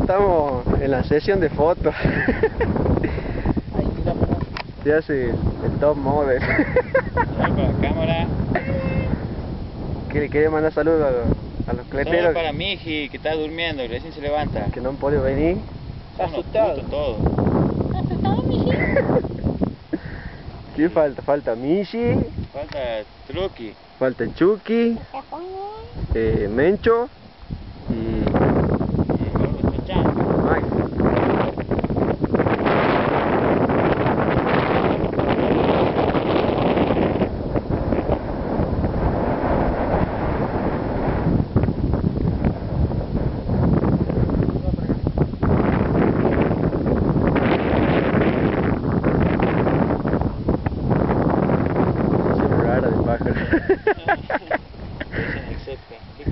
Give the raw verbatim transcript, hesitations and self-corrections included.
estamos en la sesión de fotos. Ahí tira para Se hace el, el top model. Para la cámara. Que le quiere mandar saludos a los, a los Solo cleteros para Miji, que está durmiendo, que recién se levanta. que no han podido venir. Está Son unos asustado. putos todos. ¿Asustado, Michi? ¿Qué falta? Falta Michi, Falta Truqui. falta Chucky, eh, Mencho y Y Gordo Chachán. Mike. Rara de pájaro. Dicen el Zeppelin.